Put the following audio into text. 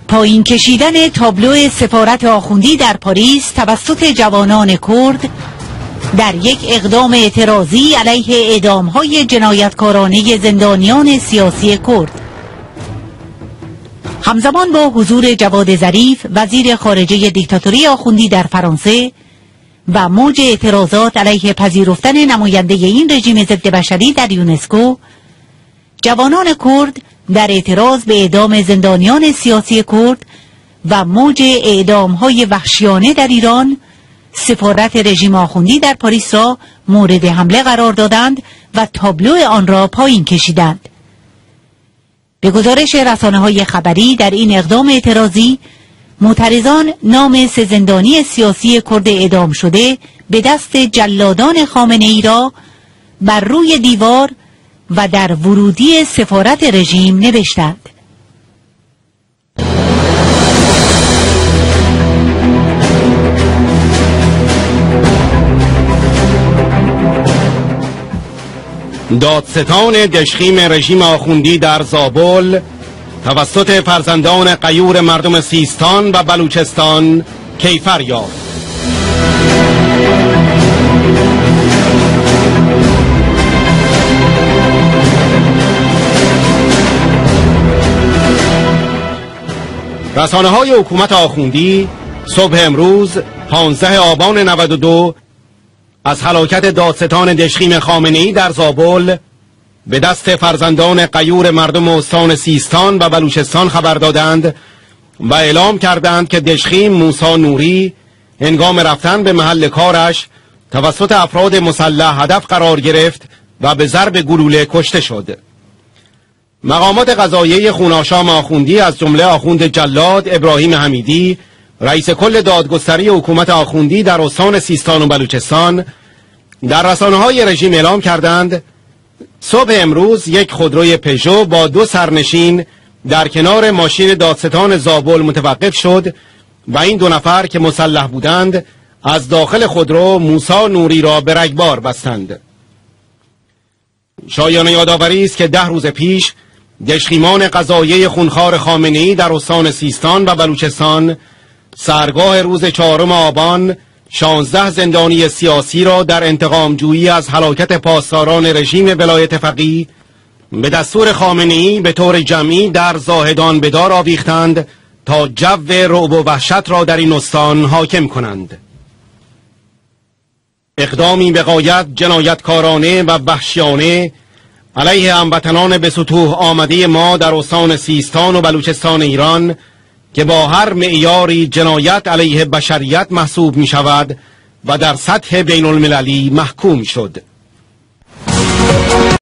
پایین کشیدن تابلو سفارت آخوندی در پاریس توسط جوانان کرد در یک اقدام اعتراضی علیه اعدام‌های جنایتکارانه زندانیان سیاسی کرد. همزمان با حضور جواد ظریف وزیر خارجه دیکتاتوری آخوندی در فرانسه و موج اعتراضات علیه پذیرفتن نماینده این رژیم ضد بشری در یونسکو، جوانان کرد در اعتراض به اعدام زندانیان سیاسی کرد و موج اعدام‌های وحشیانه در ایران سفارت رژیم آخوندی در پاریس را مورد حمله قرار دادند و تابلو آن را پایین کشیدند. به گزارش رسانه‌های خبری در این اقدام اعتراضی، معترضان نام 3 زندانی سیاسی کرد اعدام شده به دست جلادان خامنه‌ای را بر روی دیوار و در ورودی سفارت رژیم نوشتند. دادستان دژخیم رژیم آخوندی در زابل توسط فرزندان غیور مردم سیستان و بلوچستان کیفر یافت. رسانه‌های حکومت آخوندی صبح امروز 15 آبان 92 از هلاکت دادستان دژخیم خامنه‌ای در زابل به دست فرزندان غیور مردم استان سیستان و بلوچستان خبر دادند و اعلام کردند که دژخیم موسی نوری هنگام رفتن به محل کارش توسط افراد مسلح هدف قرار گرفت و به ضرب گلوله کشته شد. مقامات قضاییه خوناشام آخوندی از جمله آخوند جلاد ابراهیم حمیدی رئیس کل دادگستری حکومت آخوندی در استان سیستان و بلوچستان در رسانه‌های رژیم اعلام کردند صبح امروز یک خودروی پژو با 2 سرنشین در کنار ماشین دادستان زابل متوقف شد و این 2 نفر که مسلح بودند از داخل خودرو موسی نوری را به رگبار بستند. شایان یادآوری است که 10 روز پیش دژخیمان قضاییه خونخوار خامنه‌ای در استان سیستان و بلوچستان سرگاه روز 4 آبان 16 زندانی سیاسی را در انتقام جویی از هلاکت پاسداران رژیم ولایت فقیه به دستور خامنه‌ای به طور جمعی در زاهدان به دار آویختند تا جو رعب و وحشت را در این استان حاکم کنند. اقدامی به غایت جنایتکارانه و وحشیانه علیه هموطنان به سطوح آمده ما در استان سیستان و بلوچستان ایران که با هر معیاری جنایت علیه بشریت محسوب می شود و در سطح بین المللی محکوم شد.